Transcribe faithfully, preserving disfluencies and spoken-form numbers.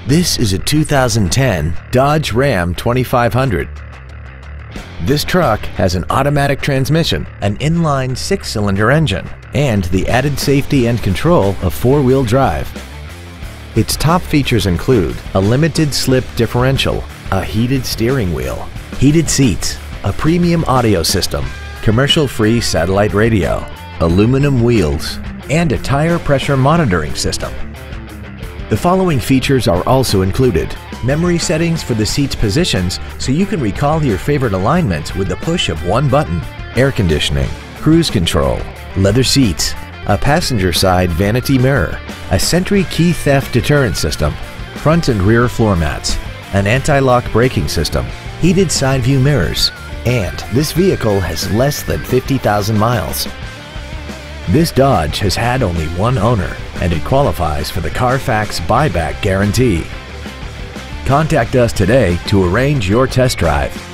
This is a two thousand ten Dodge Ram twenty-five hundred. This truck has an automatic transmission, an inline six-cylinder engine, and the added safety and control of four-wheel drive. Its top features include a limited slip differential, a heated steering wheel, heated seats, a premium audio system, commercial-free satellite radio, aluminum wheels, and a tire pressure monitoring system. The following features are also included: memory settings for the seat's positions so you can recall your favorite alignments with the push of one button, air conditioning, cruise control, leather seats, a passenger side vanity mirror, a Sentry key theft deterrent system, front and rear floor mats, an anti-lock braking system, heated side view mirrors, and this vehicle has less than fifty thousand miles. This Dodge has had only one owner, and it qualifies for the Carfax buyback guarantee. Contact us today to arrange your test drive.